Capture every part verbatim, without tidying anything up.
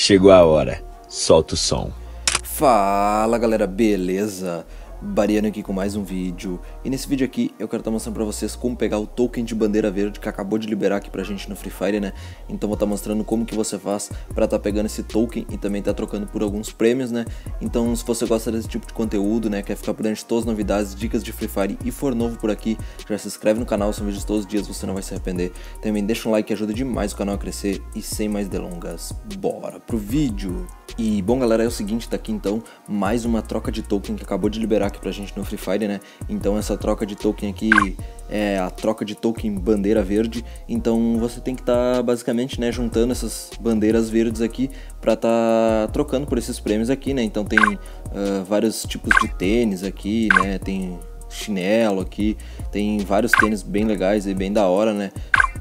Chegou a hora, solta o som. Fala galera, beleza? Bariano aqui com mais um vídeo. E nesse vídeo aqui eu quero estar mostrando pra vocês como pegar o token de bandeira verde que acabou de liberar aqui pra gente no Free Fire, né? Então vou estar mostrando como que você faz pra estar pegando esse token e também estar trocando por alguns prêmios, né? Então se você gosta desse tipo de conteúdo, né, quer ficar por dentro de todas as novidades, dicas de Free Fire e for novo por aqui, já se inscreve no canal, são vídeos todos os dias, você não vai se arrepender. Também deixa um like que ajuda demais o canal a crescer. E sem mais delongas, bora pro vídeo! E bom galera, é o seguinte, tá aqui então mais uma troca de token que acabou de liberar aqui pra gente no Free Fire, né? Então essa troca de token aqui é a troca de token bandeira verde. Então você tem que estar tá, basicamente, né, juntando essas bandeiras verdes aqui pra tá trocando por esses prêmios aqui, né? Então tem uh, vários tipos de tênis aqui, né? Tem chinelo aqui, tem vários tênis bem legais e bem da hora, né?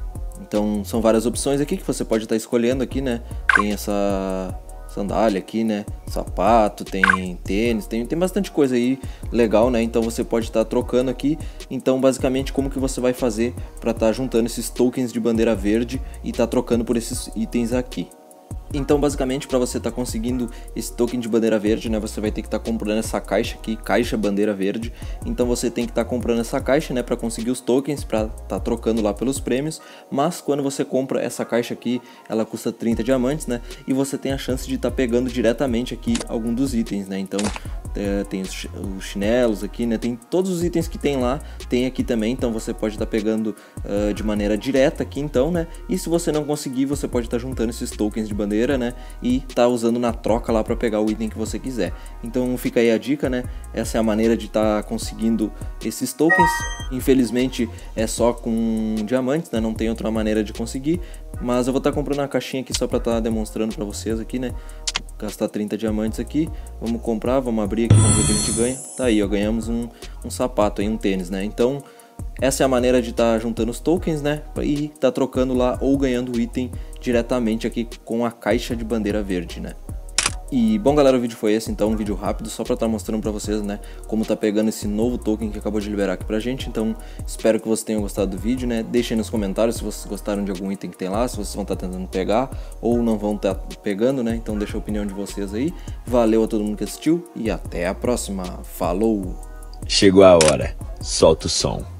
Então são várias opções aqui que você pode estar tá escolhendo aqui, né? Tem essa sandália aqui, né, sapato, tem tênis, tem, tem bastante coisa aí legal, né, então você pode estar tá trocando aqui. Então basicamente como que você vai fazer para estar tá juntando esses tokens de bandeira verde e estar tá trocando por esses itens aqui. Então basicamente para você estar tá conseguindo esse token de bandeira verde, né, você vai ter que estar tá comprando essa caixa aqui, caixa bandeira verde. Então você tem que estar tá comprando essa caixa, né, para conseguir os tokens, para estar tá trocando lá pelos prêmios. Mas quando você compra essa caixa aqui, ela custa trinta diamantes, né, e você tem a chance de estar tá pegando diretamente aqui algum dos itens, né. Então é, tem os, os chinelos aqui, né, tem todos os itens que tem lá, tem aqui também. Então você pode estar tá pegando uh, de maneira direta aqui, então, né. E se você não conseguir, você pode estar tá juntando esses tokens de bandeira, né, e tá usando na troca lá para pegar o item que você quiser. Então fica aí a dica, né? Essa é a maneira de estar tá conseguindo esses tokens. Infelizmente é só com diamantes, né? Não tem outra maneira de conseguir. Mas eu vou estar tá comprando uma caixinha aqui só para estar tá demonstrando para vocês aqui, né? Gastar trinta diamantes aqui. Vamos comprar, vamos abrir aqui, vamos ver o que a gente ganha. Tá aí, ó, ganhamos um, um sapato aí, um tênis, né? Então essa é a maneira de estar tá juntando os tokens, né, e estar tá trocando lá ou ganhando o item diretamente aqui com a caixa de bandeira verde, né. E bom galera, o vídeo foi esse, então um vídeo rápido só para estar tá mostrando para vocês, né, como tá pegando esse novo token que acabou de liberar aqui pra gente. Então espero que vocês tenham gostado do vídeo, né, deixem nos comentários se vocês gostaram de algum item que tem lá, se vocês vão estar tá tentando pegar ou não vão estar tá pegando, né, então deixa a opinião de vocês aí. Valeu a todo mundo que assistiu e até a próxima, falou! Chegou a hora, solta o som.